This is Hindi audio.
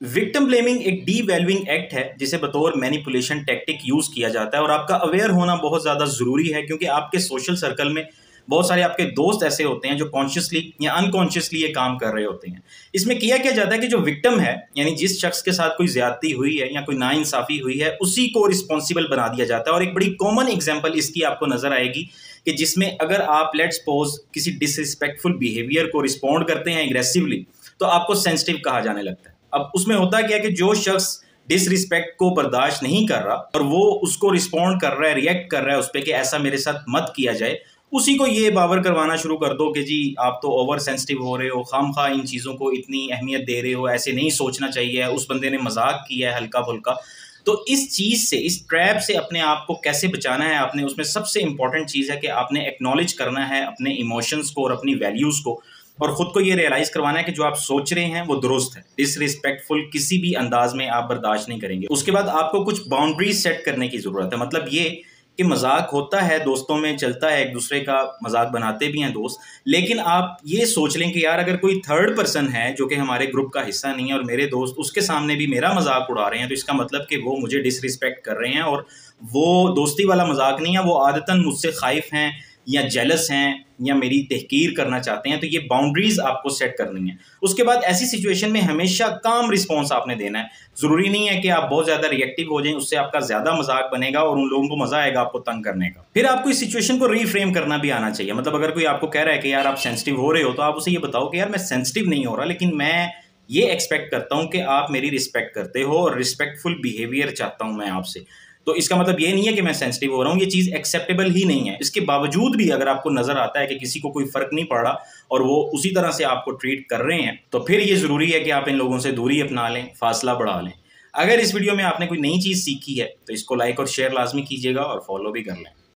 विक्टिम ब्लेमिंग एक डीवैल्यूइंग एक्ट है जिसे बतौर मैनिपुलेशन टैक्टिक यूज किया जाता है और आपका अवेयर होना बहुत ज्यादा जरूरी है क्योंकि आपके सोशल सर्कल में बहुत सारे आपके दोस्त ऐसे होते हैं जो कॉन्शियसली या अनकॉन्शियसली ये काम कर रहे होते हैं। इसमें किया क्या जाता है कि जो विक्टिम है यानी जिस शख्स के साथ कोई ज्यादती हुई है या कोई नाइंसाफी हुई है उसी को रिस्पॉन्सिबल बना दिया जाता है। और एक बड़ी कॉमन एग्जाम्पल इसकी आपको नजर आएगी कि जिसमें अगर आप लेट्स सपोज किसी डिसरिस्पेक्टफुल बिहेवियर को रिस्पॉन्ड करते हैं एग्रेसिवली तो आपको सेंसिटिव कहा जाने लगता है। अब उसमें होता क्या है कि जो शख्स डिसरिस्पेक्ट को बर्दाश्त नहीं कर रहा और वो उसको रिस्पॉन्ड कर रहा है, रिएक्ट कर रहा है उस पर कि ऐसा मेरे साथ मत किया जाए, उसी को ये बावर करवाना शुरू कर दो कि जी आप तो ओवर सेंसिटिव हो रहे हो, खामखा इन चीज़ों को इतनी अहमियत दे रहे हो, ऐसे नहीं सोचना चाहिए, उस बंदे ने मजाक किया है हल्का फुल्का। तो इस चीज़ से, इस ट्रैप से अपने आप को कैसे बचाना है आपने, उसमें सबसे इंपॉर्टेंट चीज़ है कि आपने एक्नॉलेज करना है अपने इमोशंस को और अपनी वैल्यूज़ को और खुद को ये रियलाइज करवाना है कि जो आप सोच रहे हैं वो दुरुस्त है। डिसरिस्पेक्टफुल किसी भी अंदाज में आप बर्दाश्त नहीं करेंगे। उसके बाद आपको कुछ बाउंड्रीज सेट करने की जरूरत है। मतलब ये कि मजाक होता है, दोस्तों में चलता है, एक दूसरे का मजाक बनाते भी हैं दोस्त, लेकिन आप ये सोच लें कि यार अगर कोई थर्ड पर्सन है जो कि हमारे ग्रुप का हिस्सा नहीं है और मेरे दोस्त उसके सामने भी मेरा मजाक उड़ा रहे हैं तो इसका मतलब कि वो मुझे डिसरिस्पेक्ट कर रहे हैं और वो दोस्ती वाला मजाक नहीं है, वो आदतन मुझसे खाइफ हैं या जेलस हैं या मेरी तहकीर करना चाहते हैं। तो ये बाउंड्रीज आपको सेट करनी है। उसके बाद ऐसी सिचुएशन में हमेशा काम रिस्पॉन्स आपने देना है। जरूरी नहीं है कि आप बहुत ज्यादा रिएक्टिव हो जाएं, उससे आपका ज्यादा मजाक बनेगा और उन लोगों को मजा आएगा आपको तंग करने का। फिर आपको इस सिचुएशन को रीफ्रेम करना भी आना चाहिए। मतलब अगर कोई आपको कह रहा है कि यार आप सेंसिटिव हो रहे हो तो आप उसे ये बताओ कि यार मैं सेंसिटिव नहीं हो रहा, लेकिन मैं ये एक्सपेक्ट करता हूं कि आप मेरी रिस्पेक्ट करते हो और रिस्पेक्टफुल बिहेवियर चाहता हूं मैं आपसे। तो इसका मतलब ये नहीं है कि मैं सेंसिटिव हो रहा हूँ, ये चीज़ एक्सेप्टेबल ही नहीं है। इसके बावजूद भी अगर आपको नजर आता है कि किसी को कोई फर्क नहीं पड़ रहा और वो उसी तरह से आपको ट्रीट कर रहे हैं तो फिर ये जरूरी है कि आप इन लोगों से दूरी अपना लें, फासला बढ़ा लें। अगर इस वीडियो में आपने कोई नई चीज़ सीखी है तो इसको लाइक और शेयर लाजमी कीजिएगा और फॉलो भी कर लें।